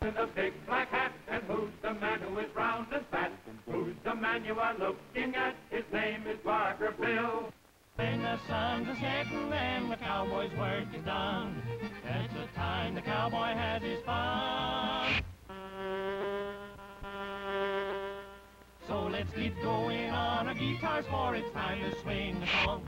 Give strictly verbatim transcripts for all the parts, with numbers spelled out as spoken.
in a big black hat? And who's the man who is round and fat? Who's the man you are looking at? His name is Barker Bill. When the sun's a-setting and the cowboy's work is done, that's the time the cowboy has his fun. So let's get going on our guitars, for it's time to swing the song.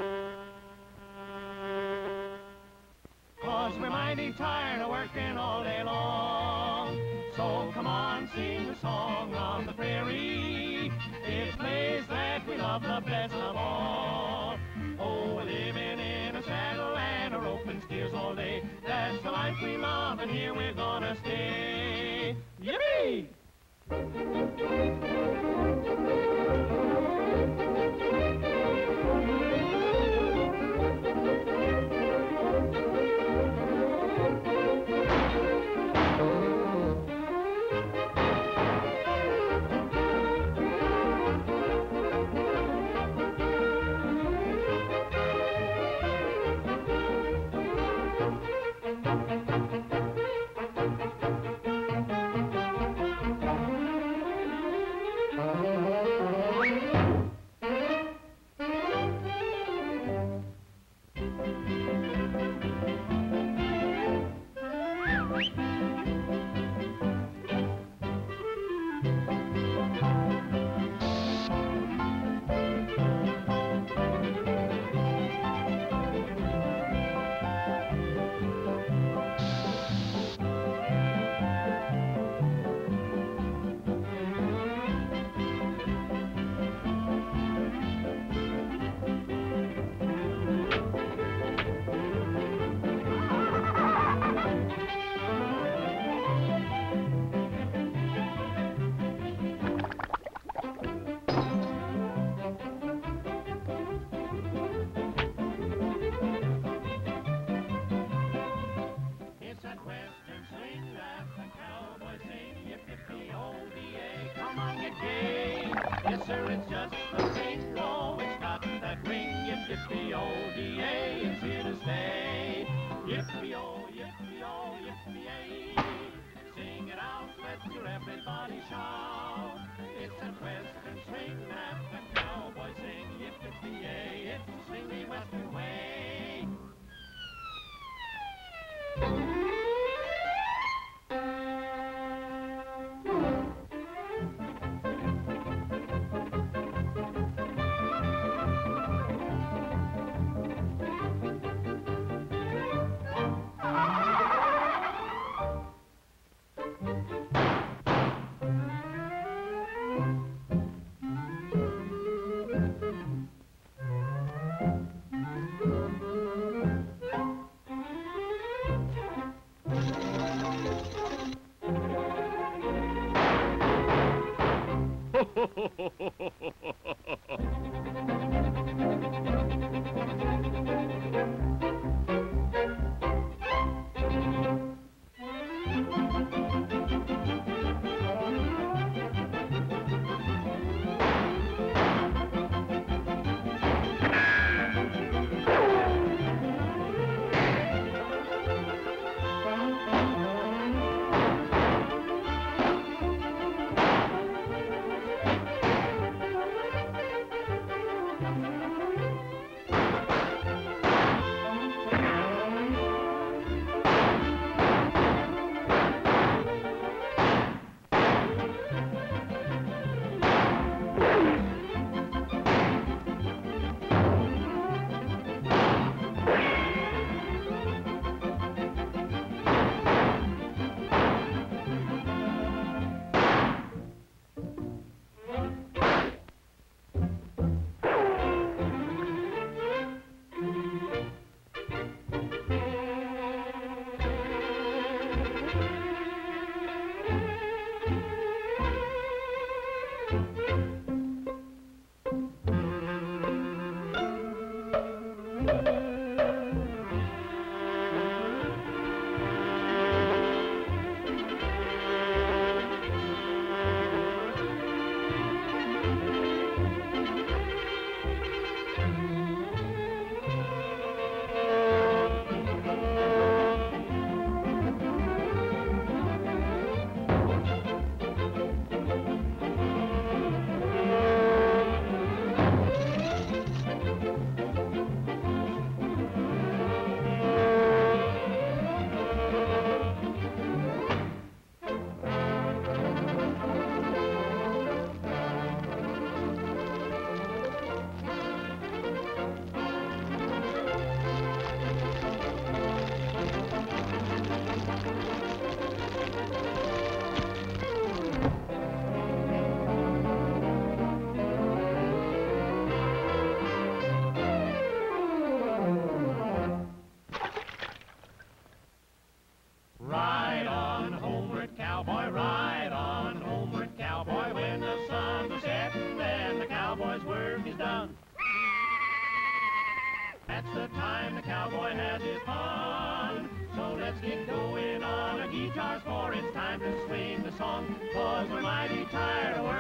Cause we're mighty tired of working all day long. So come on, sing the song on the prairie. It's a place that we love the best of all. Oh, we're living in a saddle and a roping steers all day. That's the life we love, and here we're gonna stay. Yippee! Yes, sir, it's just the thing. Oh, it's got that ring. Yippee-o-dee-ay, it's here to stay. Yippee-o, yippee-o, yippee-ay. Sing it out, let your everybody shout. It's a western swing that the cowboys sing. Yippee-ay, it's the swingy western way. That's the time the cowboy has his fun. So let's get going on our guitars, for it's time to swing the song, 'cause we're mighty tired of